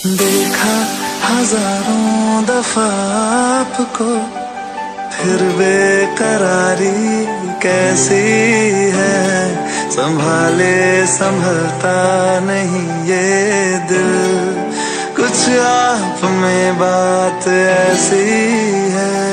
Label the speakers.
Speaker 1: देखा हजारों दफा आपको, फिर बेकरारी कैसी है। संभाले संभलता नहीं ये दिल, कुछ आप में बात ऐसी है।